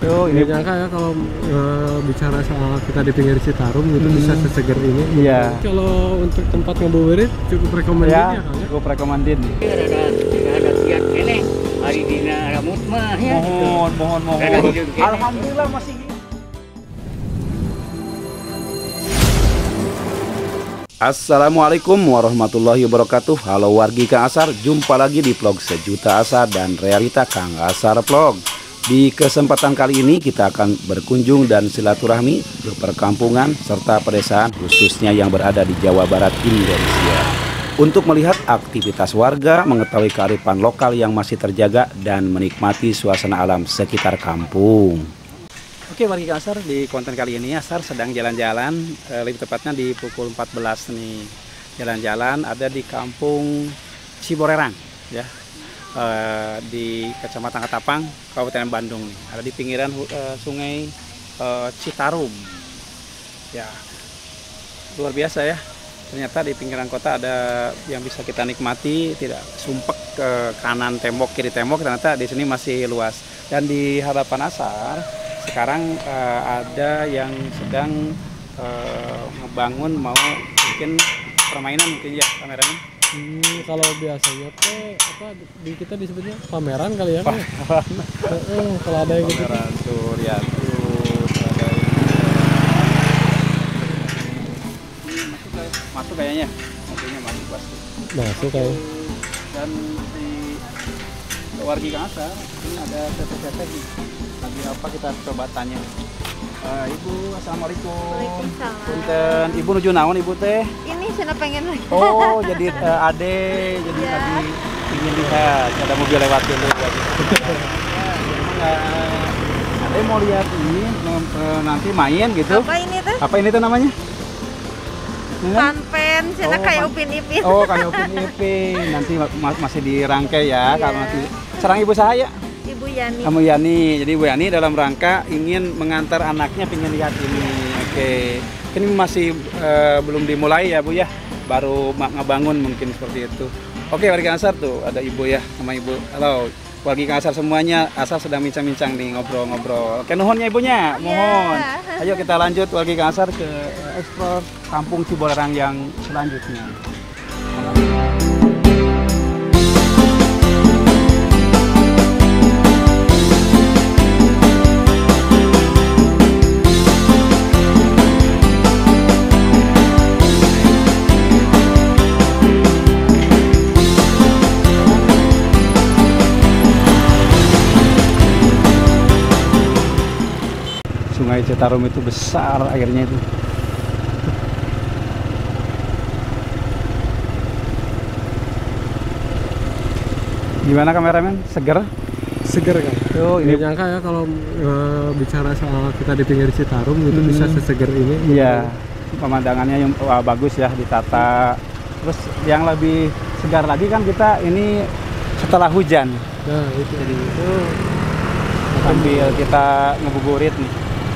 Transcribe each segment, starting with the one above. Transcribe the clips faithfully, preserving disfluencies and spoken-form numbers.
Oh, ini nggak nyangka ya kalau e, bicara soal kita di pinggir Citarum gitu hmm. bisa seseger ini. Iya. Kalau untuk tempat ngabuburit cukup recommended ya, ya Kang ya? Cukup recommended nih. Ada kiat kene hari dina rambut mah ya. Mohon, mohon, mohon. Alhamdulillah masih. Assalamualaikum warahmatullahi wabarakatuh. Halo wargi Kang Asar, jumpa lagi di vlog Sejuta Asar dan Realita Kang Asar Vlog. Di kesempatan kali ini kita akan berkunjung dan silaturahmi ke perkampungan serta pedesaan khususnya yang berada di Jawa Barat Indonesia, untuk melihat aktivitas warga, mengetahui kearifan lokal yang masih terjaga dan menikmati suasana alam sekitar kampung. Oke wargi Kang Asar, di konten kali ini Asar sedang jalan-jalan, eh, lebih tepatnya di pukul empat belas nih. Jalan-jalan ada di kampung Ciborerang ya, eh, di Kecamatan Ketapang, Kabupaten Bandung nih. Ada di pinggiran eh, sungai eh, Citarum. Ya, luar biasa ya. Ternyata di pinggiran kota ada yang bisa kita nikmati, tidak sumpek ke kanan tembok, kiri tembok, ternyata di sini masih luas. Dan di hadapan Asar sekarang uh, ada yang sedang uh, ngebangun, mau bikin permainan mungkin ya kameranya. Hmm, kalau biasanya teh apa di kita disebutnya pameran kali ya. Kan? uh, kalau ada yang gitu. Pameran tuh lihat tuh ada masuk, kayak, masuk kayaknya, maksudnya masuk pasti. Masuk kayak. Dan di wargi Kang Asar ini ada tete-tete nih. Lagi apa kita coba tanya. Uh, Ibu, assalamualaikum. Waalaikumsalam. Punten, Ibu nuju naon Ibu teh? Ini saya pengen lagi. Oh, jadi uh, ade, jadi ya. lagi ingin lihat ada mobil lewat dulu. Ya, uh, ade mau lihat ini uh, nanti main gitu. Apa ini teh? Apa ini tuh namanya? Panpen, sana oh, kayak pan Upin Ipin. Oh, kayak Upin Ipin. Nanti ma masih dirangkai ya, Iya. kalau nanti. Serang Ibu saya. Ibu Yani. Kamu Yani, jadi Bu Yani dalam rangka ingin mengantar anaknya pengen lihat ini. Oke, ini masih uh, belum dimulai ya Bu ya, baru ngebangun mungkin seperti itu. Oke wargi Kang Asar tuh ada Ibu ya, sama Ibu. Halo wargi Kang Asar semuanya, Asar sedang bincang-bincang nih, ngobrol-ngobrol. Oke, nuhunnya Ibunya, mohon. Yeah. Ayo kita lanjut wargi Kang Asar ke eksplor kampung Ciborerang yang selanjutnya. Sungai Citarum itu besar airnya itu. Gimana kameramen? Seger? Seger kan? Oh, ini nggak nyangka ya kalau e, bicara soal kita di pinggir Citarum gitu hmm. bisa seseger ini. Iya, pemandangannya yang wah, bagus ya, ditata. Terus yang lebih segar lagi kan kita ini setelah hujan. Nah itu. Jadi itu sambil kita ngebuburit nih.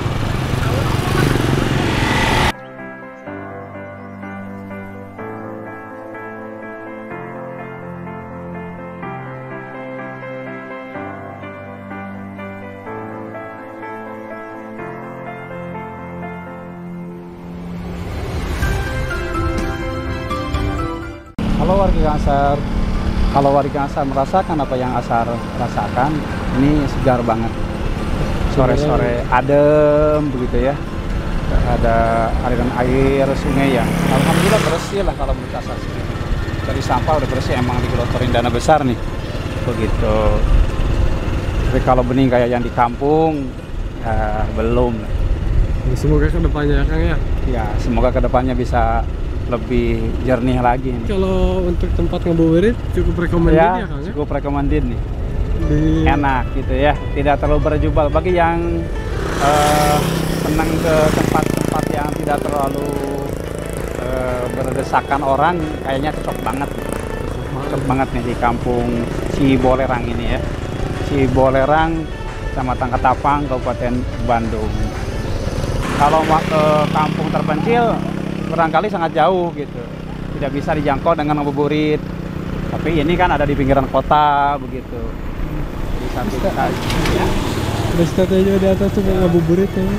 Halo wargi Kang Asar, kalau wargi Kang Asar merasakan apa yang Asar rasakan, ini segar banget. Sore-sore adem begitu ya, ada aliran air sungai ya. Alhamdulillah bersih lah kalau menurut Asar. Dari sampah udah bersih, emang digelotorin dana besar nih, begitu. Tapi kalau bening kayak yang di kampung, ya belum. Semoga kedepannya Kang ya. Ya semoga kedepannya bisa lebih jernih lagi nih. Kalau untuk tempat ngabuburit cukup recommended ya, ya Kang ya? Cukup recommended nih. Di... Enak gitu ya, tidak terlalu berjubel. Bagi yang uh, senang ke tempat-tempat yang tidak terlalu uh, berdesakan orang, kayaknya cocok banget. Cocok banget nih di kampung Ciborerang ini ya. Ciborerang, Kecamatan Ketapang, Kabupaten Bandung. Kalau mau ke kampung terpencil barangkali sangat jauh gitu, tidak bisa dijangkau dengan ngabuburit. Tapi ini kan ada di pinggiran kota begitu, jadi satu saja. Terus katanya di atas tuh mau ngabuburit kayaknya.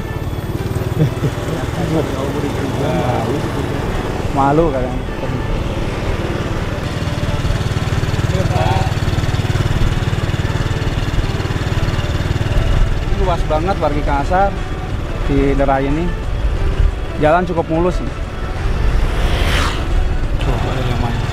Malu kadang. Luas banget Wargi Kangasar di daerah ini. Jalan cukup mulus. Coba ada yang mana?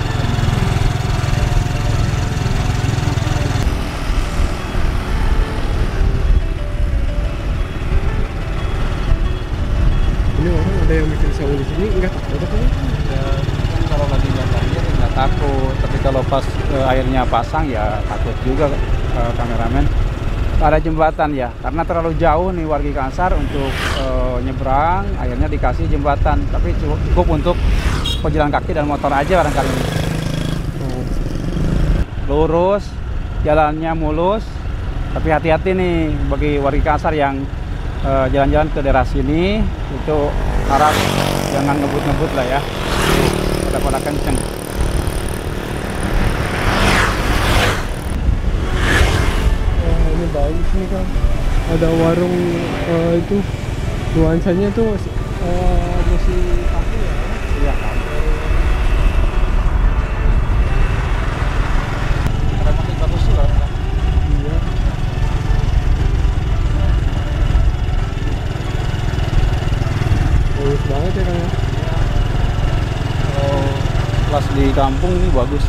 Ini orang ada yang bikin saung di sini enggak takut apa ya? Ya, kan kalau lagi nggak banjir nggak takut, tapi kalau pas eh, airnya pasang ya takut juga eh, kameramen. Ada jembatan ya, karena terlalu jauh nih Wargi Kangasar untuk eh, nyebrang, akhirnya dikasih jembatan, tapi cukup, cukup untuk pejalan kaki dan motor aja barangkali ini. Lurus, jalannya mulus, tapi hati-hati nih bagi Wargi Kangasar yang eh, jalan-jalan ke daerah sini, itu harap jangan ngebut-ngebut lah ya, pada-pada kenceng. Wah, ini bagus nih kan. Ada warung eh, itu nuansanya tuh eh, masih kafe ya. Iya. Relatif bagus sih lah. Iya. Bagus banget ya kan ya. Kalau kelas di kampung ini bagus.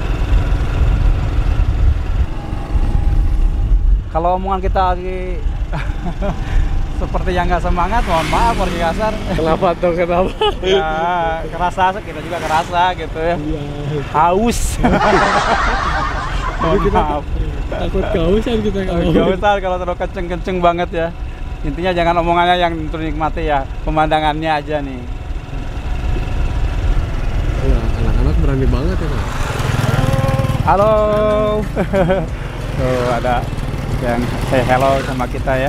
Kalau omongan kita lagi seperti yang nggak semangat, mohon maaf Wargi Kangasar. Kenapa tuh kenapa? Ya kerasa, kita juga kerasa gitu ya. Iya. Haus. Mohon kita maaf. takut kehausan kita kalau. Gak usah kalau terlalu kenceng-kenceng banget ya. Intinya jangan omongannya yang ternikmati ya, pemandangannya aja nih. Ya, anak-anak berani banget ya kan. Halo. Tuh ada yang say hello sama kita ya.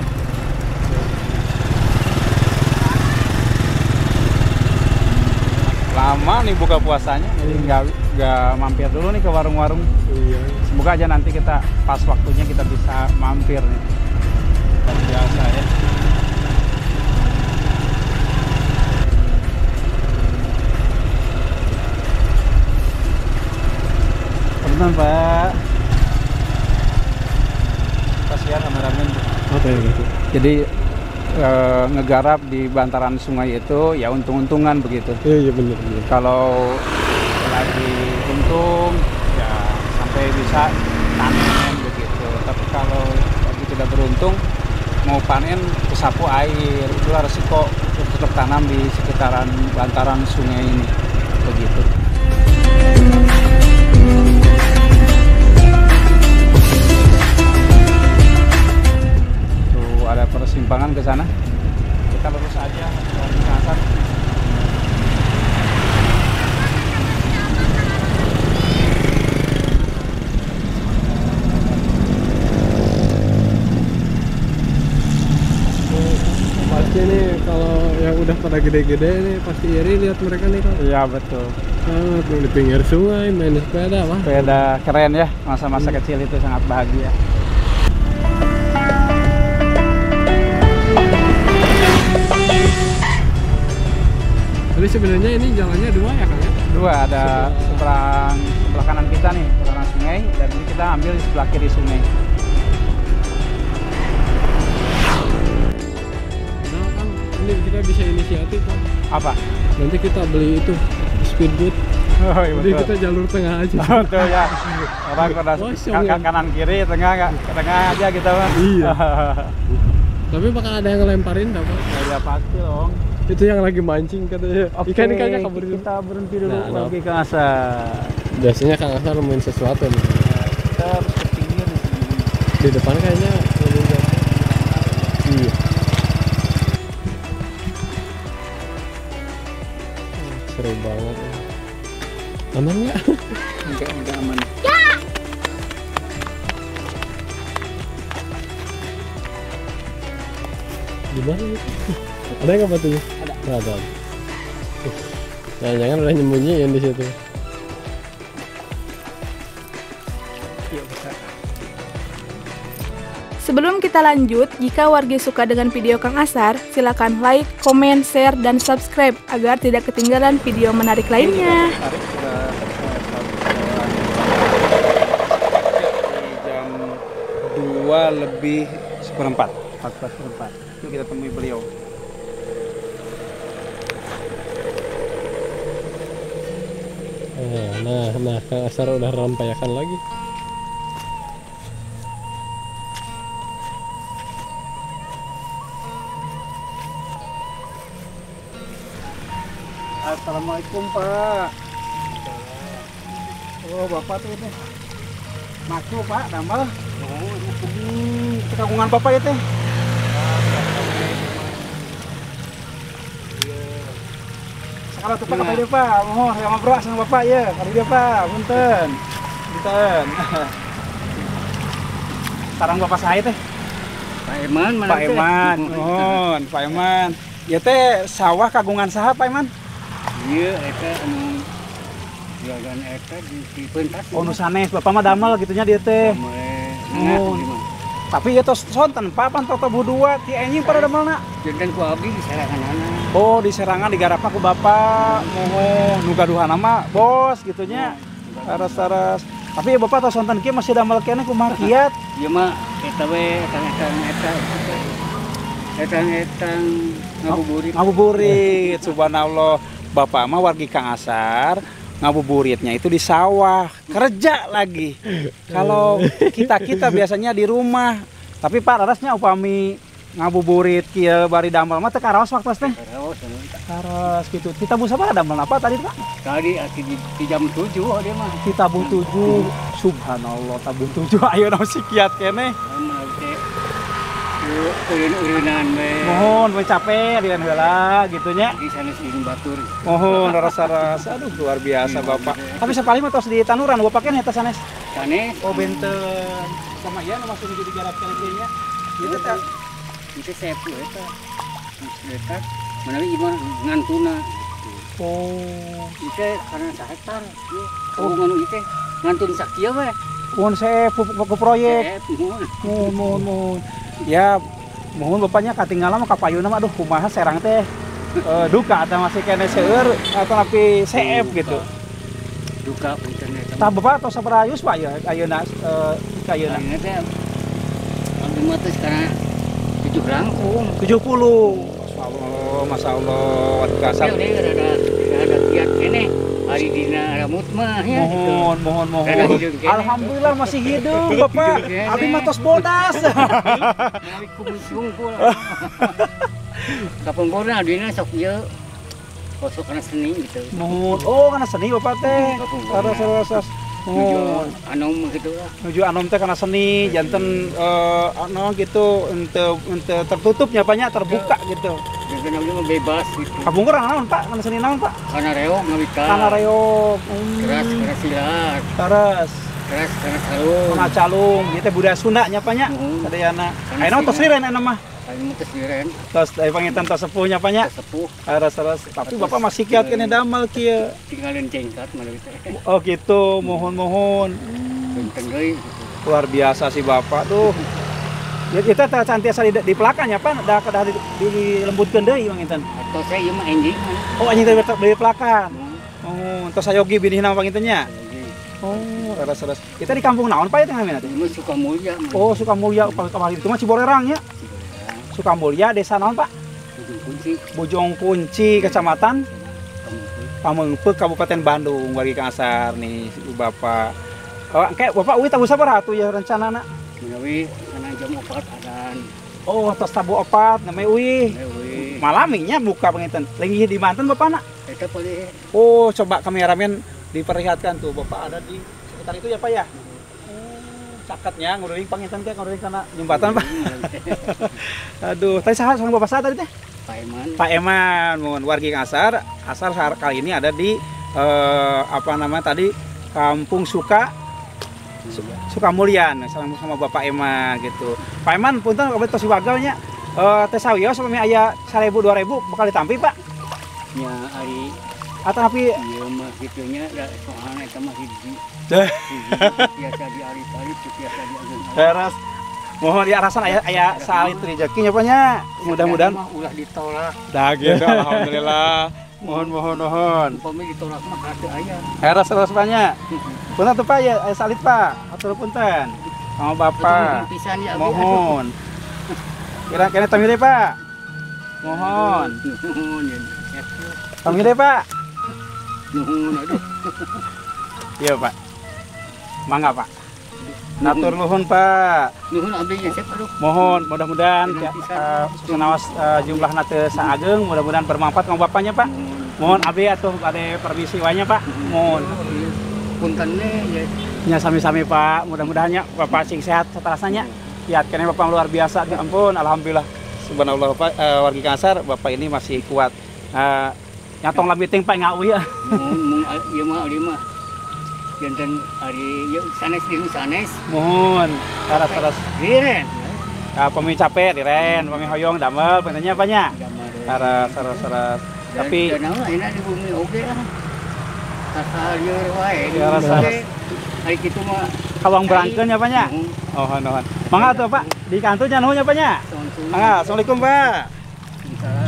Lama nih buka puasanya, jadi nggak nggak mampir dulu nih ke warung-warung. Iya. Semoga aja nanti kita pas waktunya kita bisa mampir nih. Luar biasa ya. Teman Pak. Kasihan kameramen. Apa ya gitu? Jadi eh, ngegarap di bantaran sungai itu ya untung-untungan begitu. Iya iya benar benar. Kalau lagi untung ya sampai bisa panen begitu. Tapi kalau lagi tidak beruntung mau panen kesapu air, itulah resiko untuk tanam di sekitaran bantaran sungai ini begitu. Tuh ada persimpangan ke sana. Kita lurus aja ke Kangasar. Pasti nih kalau yang udah pada gede-gede nih pasti iri lihat mereka nih kan. Iya betul. Sangat di pinggir sungai main sepeda wah. Sepeda keren ya, masa-masa kecil itu sangat bahagia. Jadi sebenarnya ini jalannya dua ya kan ya? Dua, ada seberang sebelah kanan kita nih, seberang sungai, dan ini kita ambil di sebelah kiri sungai. Nah kan ini kita bisa inisiatif kan. Apa? Nanti kita beli itu speedboat. Oh, iya, Jadi betul. kita jalur tengah aja. Betul ya. Orang pada Kosong, kan, ya? kanan kiri, tengah nggak, ke tengah aja kita mah. Iya. Tapi bakal ada yang ngelemparin nggak Pak? Ya pasti dong. Itu yang lagi mancing katanya. Oke, Ikan-ikannya kabur dulu. kita berhenti dulu Nah, pergi ke Kangasar. Biasanya Kang Asar nemuin sesuatu nih. Kita harus ke pinggir di sini. Di depan kayaknya lebih jauh. Iya. Oh, seru banget ya. Aman nggak? Enggak, enggak aman. Gimana itu? Ada nggak batunya? Ada. Nggak ada. Jangan-jangan udah nyembunyiin di situ. Yuk bisa. Sebelum kita lanjut, jika wargi suka dengan video Kang Asar, silakan like, komen, share, dan subscribe agar tidak ketinggalan video menarik lainnya. Jam dua lebih seperempat, empat belas seperempat. Yuk kita temui beliau. Nah, nah, Kang Asar udah rampayakan lagi. Assalamualaikum Pak. Oh Bapak tuh teh. Maku Pak, damel. Oh, hmm, kagungan Bapak ya teh. Sekarang tuh Pak kata dia Pak, mohon saya ngobrol sama Bapak ya. Kata dia Pak, punten. Punten. Sekarang Bapak saya teh. Pak Eman mana Pak teh? Eman, mohon Pak Eman. Ya teh sawah kagungan saha Pak Eman? Iya, eta anu juragan eta di di pentas. Oh nu sanes, Bapak mah damel gitunya dia teh. Oh. Tapi ya tos sonten Pak pan toto budua ti enjing pada damelna. Jantan ku abdi di serangan-ana. Oh di serangan digarapna ku Bapak. Mohon nu gaduhan mah bos gitunya. Saras-saras. Tapi ya Bapak tos sonten kieu masih damel keneh kumaha kiat. Ieu mah eta we etang-etang eta. Etang-etang ngabuburit. Ngabuburit, subhanallah. Bapak mah wargi Kang Asar, ngabuburitnya itu di sawah, kerja lagi. Kalau kita-kita biasanya di rumah. Tapi Pak Larasnya upami ngabuburit kieu bari damel mah teu karaos waktu teh. Karaos anu. Karaos gitu. Kita busa apa damel apa tadi Pak? Tadi ati di, di jam tujuh oh, dia mah. Di tabung tujuh. Subhanallah tabung tujuh ayo naon si kiat keneh. Anu teh. Yuk, urin-urinan we. Mohon we capek dian heula gitu nya. Di sana sing batur. Mohon rasa-rasa aduh luar biasa Bapak. Tapi sapali mah tos di tanuran Bapak kan eta sanes. Sanes. Oh benten. Sama ieu nu masuk jadi garap keneh nya. Itu teh Itu sepu eta. Eta menawi imah ngantuna. oh Itu karena sahektar. Oh nganu itu ngantun sakieu we. mohon saya ke proyek. Sep, mohon. Mohon mohon mohon. Ya mohon Bapaknya katinggalan mah kapayuna mah aduh kumaha serang teh. Eh, duka atau masih kene seueur atau tapi C F gitu. Duka punten eta. Tah Bapak tos sabaraha ayus Pak ya ayeuna eh ayeuna Ayeuna teh abdi mah teh sekarang tujuh rangkum. tujuh puluh. Masyaallah, masyaallah. Kasar. Ya udah ada ada kiat kene. Hari dina ramut mah ya. Mohon, mohon, mohon. Ada hidup kene. Alhamdulillah masih hidup Bapak. Hidup kene. Abdi mah tos bodas. Menawi kumpul. Kapungkurna abdina sok ieu. Kosok kana seni gitu. Mohon. Oh, karena seni Bapak teh. Kapungkurna. Saras-saras. Mohon. Anu mah gitu lah. Nuju anom teh karena seni, janten eh anu gitu ente ente tertutupnya banyak terbuka gitu. Jadi abdi mah bebas gitu. Kapungkur naon Pak? Karena seni naon Pak? Kana reog ngawika. Karena reog. Keras kana silat. Terus Keras kana sarung. karena calung, ieu teh budaya Sunda nya Pak nya. Hmm. Sadayana. Karena Ayeuna tos sini. liren aya mah. Kami mah kesiren. Tos dari pangitan tos sepuhnya Pak nya. Sepuh. Saras-saras. Tapi Bapak masih kiat kene damel kieu. Tinggalin cengkat mana gitu. Oh gitu, mohon-mohon. Benteng deui gitu. Luar biasa sih Bapak tuh. Ya kita teh santiasa di, di pelakannya Pak, da kedah di, dilembutkeun deui Bang Inten. Atau saya ieu mah enjing. Oh anjing teh di pelakan. Hmm. Oh, entos sayogi binihna Bang Inten nya. Oh, saras-saras. Kita di kampung naon Pak ya teh ngamen teh? Ieu suka mulia. Oh, Sukamulya kamari itu mah Ciborerang nya. Sukamulya desa naon Pak? Ujung kunci. Bojong Kunci, Kecamatan Pameungpeuk, Kabupaten Bandung, wargi Kang Asar nih Bapak. Oh, kayak Bapak uwi tabu sabaraha atuh ya rencanana? Menawi kana jam opat adan. Oh, tos tabu opat namanya uwi. Ewe. Malaminya buka penginten. Lagi di Banten Bapak nak? Eta pade Oh, coba kameramen diperlihatkan tuh Bapak ada di sekitar itu ya Pak ya? Oh, caketnya nguruing penginten teh nguruing kana jembatan Pak. Aduh, tadi saha sama Bapak saha tadi teh? Pak Eman. Pak Eman, mohon wargi Kang Asar. Asar kali ini ada di eh, apa nama tadi Kampung Suka Sukamulyan sama, sama Bapak Eman gitu. Pak Eman punten kabeh tos wagalnya eh teh sawios sampai aya seribu dua ribu bakal ditampi Pak. Nya ari Atau tapi ieu mah kitunya da soalna eta mah hiji. Dah. Hiji biasa di ari-ari biasa di ageun. teras Mohon ya rasan aya aya salit rezekinya Pak nya. Mudah-mudahan mah ulah ditolak. dah gitu alhamdulillah. Mohon mohon mohon. Umpama ditolak mah kada aya. Heras terus Pak nya. Punten tuh Pak ya aya salit Pak. Atur punten. Sama Bapak. Pisan ya. Mohon. Kira-kira tamire Pak. Mohon. Nuhun. Tamire Pak. Nuhun aduh. Iya Pak. Mangga Pak. Natur nuhun Pak. Nuhun abdi nyesep aduh. Mohon mudah-mudahan ya, uh, senawas uh, jumlah nate saageng mudah-mudahan bermanfaat kang bapaknya Pak. Mohon abdi atuh ade permisi wanya Pak. Mohon. Puntenne ya. Nya sami-sami Pak. Mudah-mudahannya Bapak sing sehat satarasanya. Lihat kene Bapak luar biasa. Ya ampun alhamdulillah. Subhanallah Pak uh, wargi Kang Asar Bapak ini masih kuat. Uh, nyatong labiting Pak ngau ya. Mung ieu mah ari mah. Janten hari yuk sanes di sanes. Mohon taras-taras Diren. ka pemi capek diren, pemi hoyong damel penanya apanya? Taras taras taras. Tapi dan nama ini di bumi oke lah. Asal lieur wae. Ya, rasa- Hari kitu mah kawang berangkeun nya apanya? nuhun. Oh, nuhun. Mangga tuh Pak, di kantornya nuhun nya apanya? Tonton. Mangga, assalamualaikum Pak. Salam.